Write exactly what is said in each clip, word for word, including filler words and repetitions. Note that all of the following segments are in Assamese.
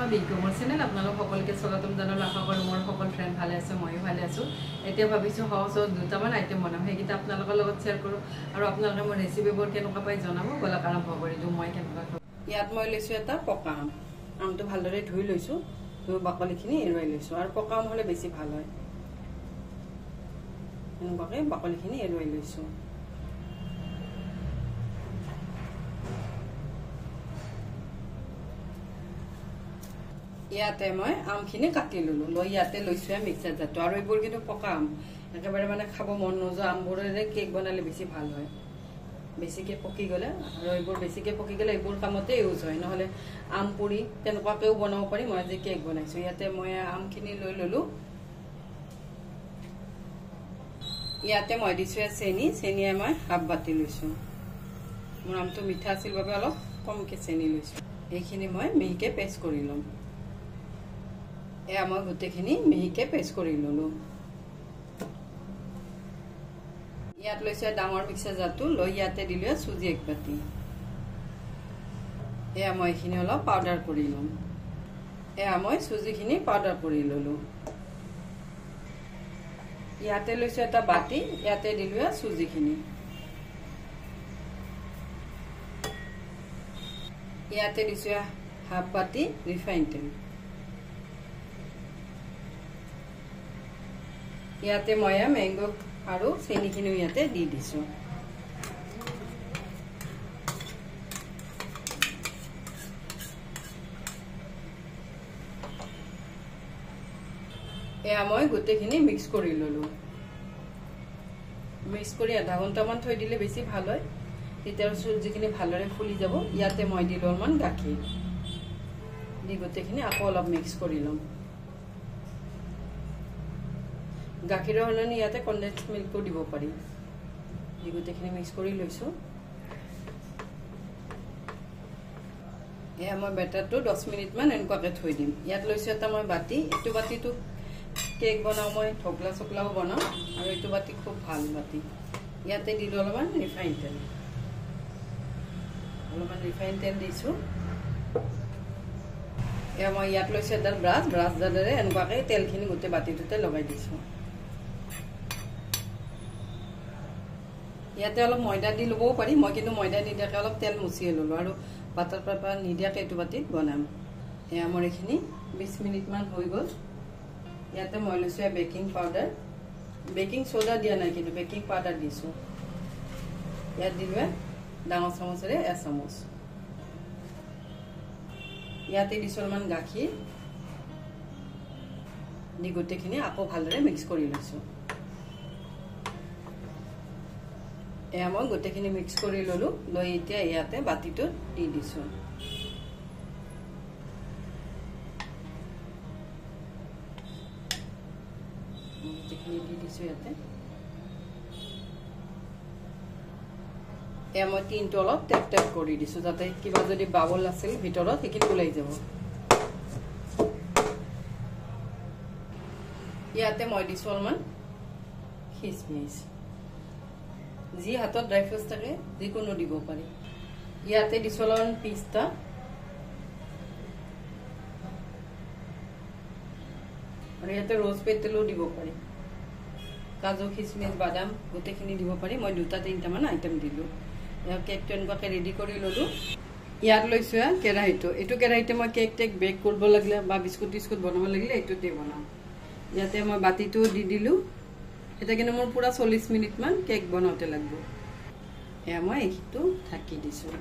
বিজ্ঞ মোৰ চেনেল আপোনালোক সকলোকে স্বাগতম জনালো আশা কৰোঁ মোৰ সকল ফ্ৰেণ্ড ভালে আছে ময়ো ভালে আছোঁ এতিয়া ভাবিছোঁ সহজ দুটামান আইটেম বনাম সেইকেইটা আপোনালোকৰ লগত শ্বেয়াৰ কৰোঁ আৰু আপোনালোকে মোৰ ৰেচিপিবোৰ কেনেকুৱা পাই জনাব ব'লক আৰম্ভ কৰি দিওঁ মই কেনেকুৱা কৰোঁ ইয়াত মই লৈছোঁ এটা পকা আম আমটো ভালদৰে ধুই লৈছোঁ ধুই বাকলিখিনি এৰুৱাই লৈছোঁ আৰু পকা আম হ'লে বেছি ভাল হয় এনেকুৱাকৈ বাকলিখিনি এৰুৱাই লৈছোঁ ইয়াতে মই আমখিনি কাটি ললো লৈ ইয়াতে লৈছোঁ মিক্সাৰ জাৰটো আৰু এইবোৰ কিন্তু পকা আম একেবাৰে মানে খাব মন নোযোৱা আমবোৰেৰে কেক বনালে বেছি ভাল হয় বেছিকৈ পকি গ'লে আৰু এইবোৰ বেছিকৈ পকি গ'লে এইবোৰ কামতে ইউজ হয় নহ'লে আম পুৰি তেনেকুৱাকৈও বনাব পাৰি মই আজি কেক বনাইছোঁ ইয়াতে মই আমখিনি লৈ ললোঁ ইয়াতে মই দিছোঁ চেনি চেনিয়ে মই হাফ বাতি লৈছোঁ মোৰ আমটো মিঠা আছিল বাবে অলপ কমকৈ চেনি লৈছোঁ এইখিনি মই মিহিকৈ পেষ্ট কৰি ল'ম এয়া মই গোটেইখিনি মিহিকৈ পেষ্ট কৰি ল'লোঁ ইয়াত লৈছোঁ ডাঙৰ মিক্সাৰ জাৰটো লৈ ইয়াতে দিলোঁ চুজি এক বাতি এয়া মই এইখিনি অলপ পাউডাৰ কৰি ল'ম এয়া মই চুজিখিনি পাউডাৰ কৰি ল'লোঁ ইয়াতে লৈছোঁ এটা বাতি ইয়াতে দিলোঁ চুজিখিনি ইয়াতে দিছোঁ হাফ বাতি ৰিফাইন তেল ইয়াতে মই মেংগো আৰু চেনিখিনিও ইয়াতে দি দিছোঁ এয়া মই গোটেইখিনি মিক্স কৰি ল'লোঁ মিক্স কৰি আধা ঘণ্টামান থৈ দিলে বেছি ভাল হয় তেতিয়া চুজিখিনি ভালদৰে ফুলি যাব ইয়াতে মই দিলোঁ অলপমান গাখীৰ দি গোটেইখিনি আকৌ অলপ মিক্স কৰি ল'ম গাখীৰৰ সলনি ইয়াতে কনডেন্স মিল্কো দিব পাৰি দি গোটেইখিনি মিক্স কৰি লৈছোঁ এয়া মই বেটাৰটো দহ মিনিটমান এনেকুৱাকৈ থৈ দিম ইয়াত লৈছোঁ এটা মই বাতি এইটো বাতিটো কেক বনাওঁ মই ঢকলা চকলাও বনাওঁ আৰু এইটো বাতি খুব ভাল বাতি ইয়াতে দিলোঁ অলপমান ৰিফাইন তেল অলপমান ৰিফাইন তেল দিছোঁ এয়া মই ইয়াত লৈছোঁ এডাল ব্ৰাছ ব্ৰাছডালেৰে এনেকুৱাকৈ তেলখিনি গোটেই বাতিটোতে লগাই দিছোঁ ইয়াতে অলপ ময়দা দি ল'বও পাৰি মই কিন্তু ময়দা নিদিয়াকৈ অলপ তেল মুচিয়ে ল'লোঁ আৰু বাটাৰ পেপাৰ নিদিয়াকৈ এইটো বাতিত বনাম এয়া মোৰ এইখিনি বিছ মিনিটমান হৈ গ'ল ইয়াতে মই লৈছোঁ বেকিং পাউডাৰ বেকিং চ'ডা দিয়া নাই কিন্তু বেকিং পাউডাৰ দিছোঁ ইয়াত দিলোঁ ডাঙৰ চামুচেৰে এচামুচ ইয়াতে দিছোঁ অলপমান গাখীৰ দি গোটেইখিনি আকৌ ভালদৰে মিক্স কৰি লৈছোঁ এয়া মই গোটেইখিনি মিক্স কৰি ল'লোঁ লৈ এতিয়া ইয়াতে বাতিটোত দি দিছোঁ গোটেইখিনি দি দিছোঁ ইয়াতে এয়া মই টিনটো অলপ টেপ টেপ কৰি দিছোঁ যাতে কিবা যদি বাবল আছিল ভিতৰত সেইখিনি ওলাই যাব ইয়াতে মই দিছোঁ অলপমান খিচমিচ যি হাতত ড্ৰাই ফ্ৰুটছ থাকে যিকোনো দিব পাৰি ইয়াতে দিছোঁ অলপমান পিস্তা আৰু ইয়াতে ৰ'জ পেটেলো দিব পাৰি কাজু খিচমিচ বাদাম গোটেইখিনি দিব পাৰি মই দুটা তিনিটামান আইটেম দিলোঁ কেকটো এনেকুৱাকৈ ৰেডি কৰি ল'লোঁ ইয়াত লৈছোঁ কেৰাহীটো এইটো কেৰাহীতে মই কেক টেক বেক কৰিব লাগিলে বা বিস্কুট টিস্কুট বনাব লাগিলে এইটোতে বনাওঁ ইয়াতে মই বাতিটো দি দিলোঁ এটা কিন্তু মোৰ পুৰা চল্লিছ মিনিটমান কেক বনাওঁতে লাগিব এয়া মই এইটো ঢাকি দিছোঁ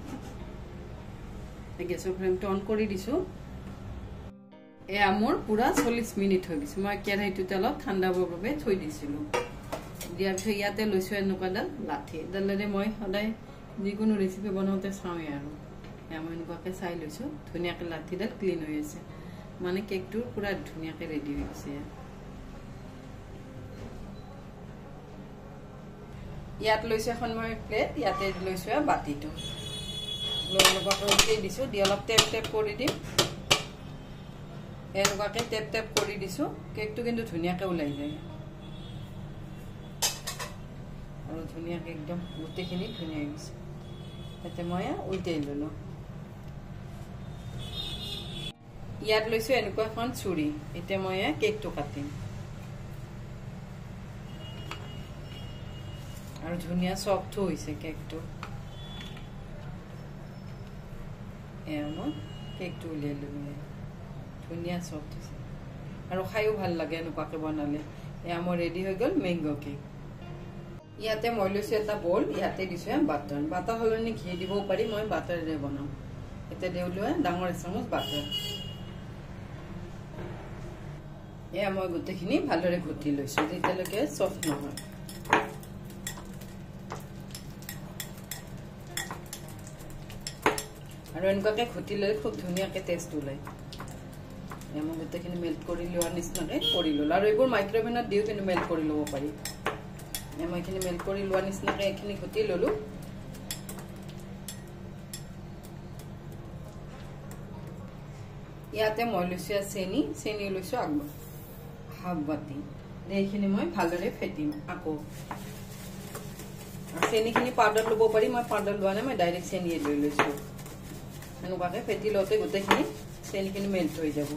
গেছৰ ফ্লেমটো অন কৰি দিছোঁ এয়া মোৰ পুৰা চল্লিছ মিনিট হৈ গৈছে মই কেৰাহীটোতে অলপ ঠাণ্ডা হ'বৰ বাবে থৈ দিছিলোঁ দিয়াৰ পিছত ইয়াতে লৈছোঁ এনেকুৱাডাল লাঠি এডালেৰে মই সদায় যিকোনো ৰেচিপি বনাওঁতে চাওঁৱেই আৰু এয়া মই এনেকুৱাকৈ চাই লৈছোঁ ধুনীয়াকৈ লাঠিডাল ক্লিন হৈ আছে মানে কেকটো পুৰা ধুনীয়াকৈ ৰেডি হৈ গৈছে ইয়াত লৈছোঁ এখন মই প্লেট ইয়াতে লৈছোঁ বাতিটো লৈ এনেকুৱাকৈ উঠাই দিছোঁ দি অলপ টেপ টেপ কৰি দিম এনেকুৱাকৈ টেপ টেপ কৰি দিছোঁ কেকটো কিন্তু ধুনীয়াকৈ ওলাই যায় আৰু ধুনীয়াকৈ একদম গোটেইখিনি ধুনীয়া হৈ গৈছে ইয়াতে মই উল্টাই ল'লোঁ ইয়াত লৈছো এনেকুৱা এখন চুৰি এতিয়া মই কেকটো কাটিম আৰু ধুনিয়া সফট হৈছে কেকটো এমন কেকটো উলিয়াই ললো ধুনিয়া সফট হৈছে আৰু খাইও ভাল লাগে এনেকুৱাকে বনালে এয়া মোৰ ৰেডি হৈ গল মেংগো কেক ইয়াতে মই লৈছো এটা বল ইয়াতে দিছো বাটাৰ বাটাৰ হলনি ঘি দিব পাৰি মই বাটাৰেৰে বনাম এটা দেউলো ডাঙৰ চামুচ বাটাৰ এয়া মই গোটেইখিনি ভালদৰে ঘুটি লৈছো যেতিয়ালৈকে সফট নহয় আৰু এনেকুৱাকে ঘুটি ললে খুব ধুনীয়াকে টেষ্ট ওলায় মই গোটেইখিনি মেল্ট কৰি লোৱাৰ নিচিনাকে কৰি ললো আৰু এইবোৰ মাইক্ৰ'ৱেভত দিও কিন্তু মেল্ট কৰি ল'ব পাৰি মই এইখিনি মেল্ট কৰি লোৱাৰ নিচিনাকে এইখিনি ঘুটি ললো ইয়াতে মই লৈছো চেনি চেনি লৈছো আগবা হাফ বাটি এইখিনি মই ভালদৰে ফেটিম আকৌ চেনিখিনি পাউডাৰ ল'ব পাৰি মই পাউডাৰ লোৱা নাই মই ডাইৰেক্ট চেনিয়ে লৈ লৈছো এনেকুৱাকে ফেটি লওঁতে গোটেইখিনি চেনিখিনি মেল্ট হৈ যাব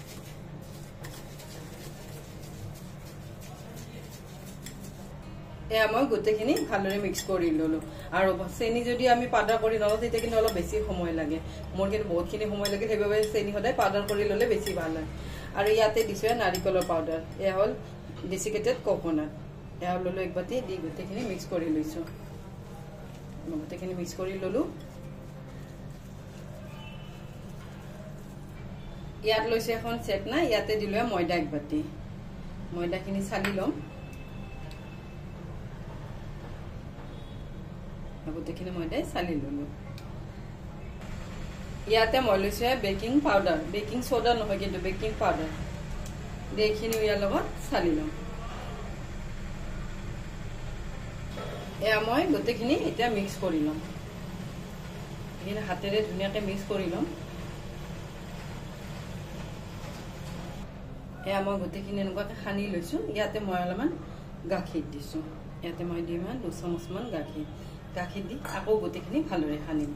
এয়া মই গোটেইখিনি ভালদৰে মিক্স কৰি ললো আৰু চেনি যদি আমি পাউডাৰ কৰি লওঁ তেতিয়া কিন্তু অলপ বেছি সময় লাগে মোৰ কিন্তু বহুতখিনি সময় লাগে সেইবাবে চেনি সদায় পাউডাৰ কৰি ললে বেছি ভাল হয় আৰু ইয়াতে দিছো নাৰিকলৰ পাউডাৰ এয়া হ'ল ডেচিকেটেড কোকোনাট এয়া ললো এক বাটি দি গোটেইখিনি মিক্স কৰি লৈছো গোটেইখিনি মিক্স কৰি ললো ইয়াত লৈছে এখন চেকনা ইয়াতে দিলো ময়দা এক বাটি ময়দাখিনি চালি লম গোটেইখিনি ময়দাই চালি ললো ইয়াতে মই লৈছো বেকিং পাউডাৰ বেকিং সোডা নহয় কিন্তু বেকিং পাউডাৰ দেখিনি ইয়াৰ লগত চালি লম এয়া মই গোটেইখিনি এতিয়া মিক্স কৰি লম এইখিনি হাতেৰে ধুনীয়াকে মিক্স কৰি লম এয়া মই গোটেইখিনি এনেকুৱাকে সানি লৈছো ইয়াতে মই অলপমান গাখীৰ দিছো ইয়াতে মই দিম দুই চামুচমান গাখীৰ গাখীৰ দি আকৌ গোটেইখিনি ভালদৰে সানিম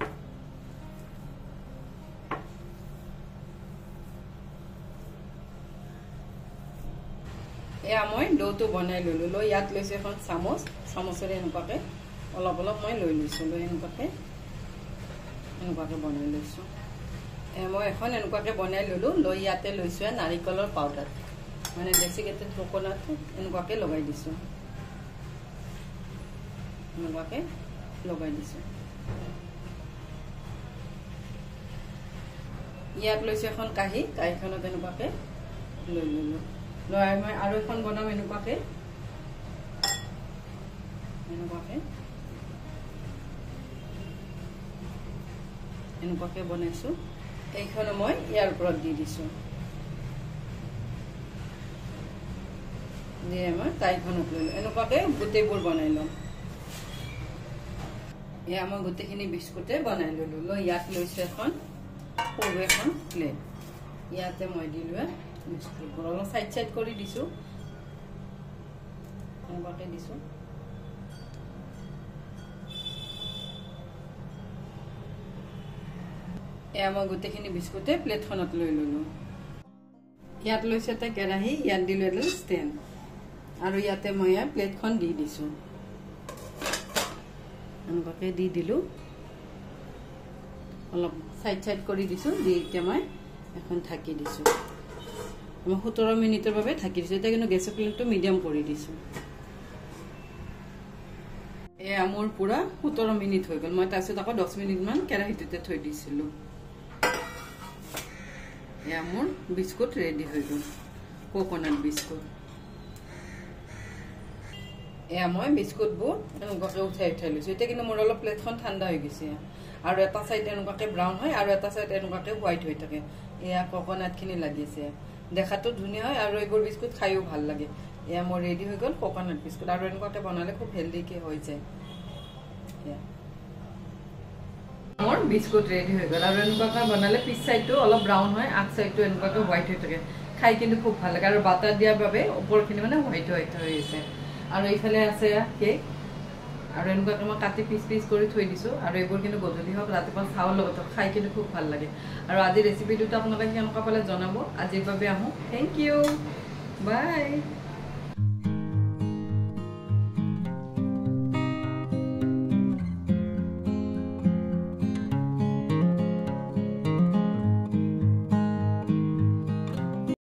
এয়া মই ডোটো বনাই ললো লৈ ইয়াত লৈছো এখন চামুচ চামুচেৰে এনেকুৱাকে অলপ অলপ মই লৈ লৈছো লৈ এনেকুৱাকে এনেকুৱাকে বনাই লৈছো এ মই এখন এনেকুৱাকে বনাই ললো লৈ ইয়াতে লৈছো নাৰিকলৰ পাউডাৰ মানে ডেচিকেটেড কোকোনাট এনেকুৱাকে লগাই দিছো এনেকুৱাকে লগাই দিছো ইয়াত লৈছো এখন কাহি কাহিখনত এনেকুৱাকে লৈ ললো লৈ মই আৰু এখন বনাম এনেকুৱাকে এনেকুৱাকে এনেকুৱাকে বনাইছো এইখন মই ইয়াৰ ওপৰত দি দিছো দিয়ে মই কাহিখনত লৈ এনেকুৱাকে গোটেইবোৰ বনাই লম এয়া মই গোটেইখিনি বিস্কুটে বনাই ললো লৈ ইয়াত লৈছো এখন সৰু এখন প্লেট ইয়াতে মই দিলো বিস্কুটবোৰ অলপ সাইড সাইড কৰি দিছো এনেকুৱাকে দিছো এয়া মই গোটেইখিনি বিস্কুটে প্লেটখনত লৈ ললো ইয়াত লৈছো এটা কেৰাহী ইয়াত দিলো এডাল ষ্টেণ্ড আৰু ইয়াতে মই প্লেটখন দি দিছো এনেকুৱাকে দি দিলো অলপ সাইড সাইড কৰি দিছো দি এতিয়া মই এখন ঢাকি দিছো মই সোতৰ মিনিটৰ বাবে ঢাকি দিছো এটা কিন্তু গেছৰ ফ্লেমটো মিডিয়াম কৰি দিছো এয়া মোৰ পুৰা সোতৰ মিনিট হৈ গল মই তাৰপিছত আকৌ দহ মিনিট মান কেৰাহীটোতে থৈ দিছিলো এয়া মোৰ বিস্কুট ৰেডি হৈ গল কোকোনাট বিস্কুট এয়া মই বিস্কুটবোৰ এনেকুৱাকে উঠাই উঠাই লৈছো এতিয়া কিন্তু মোৰ অলপ প্লেটখন ঠাণ্ডা হৈ গৈছে আৰু এটা সাইড এনেকুৱাকে ব্ৰাউন হয় আৰু এটা সাইড এনেকুৱাকে হোৱাইট হৈ থাকে এয়া কোকোনাটখিনি লাগিছে দেখাতো ধুনীয়া হয় আৰু এইবোৰ বিস্কুট খাইও ভাল লাগে এয়া মোৰ ৰেডি হৈ গল কোকোনাট বিস্কুট আৰু এনেকুৱাকে বনালে খুব হেলদিকে হৈ যায় মোৰ বিস্কুট ৰেডি হৈ গল আৰু এনেকুৱাকে বনালে পিছ সাইডটো অলপ ব্ৰাউন হয় আগ সাইডটো এনেকুৱাকে হোৱাইট হৈ থাকে খাই কিন্তু খুব ভাল লাগে আৰু বাটাৰ দিয়াৰ বাবে ওপৰখিনি মানে হোৱাইট হোৱাইট হৈ আছে আৰু এইফালে আছে কেক আৰু এনেকুৱাকৈ মই কাটি পিচ পিচ কৰি থৈ দিছোঁ আৰু এইবোৰ কিন্তু গধূলি হওক ৰাতিপুৱা চাহৰ লগত খাই কিন্তু খুব ভাল লাগে আৰু আজি ৰেচিপিটোতো আপোনালোকে কেনেকুৱা পালে জনাব আজিৰ বাবে আহোঁ থেংক ইউ বাই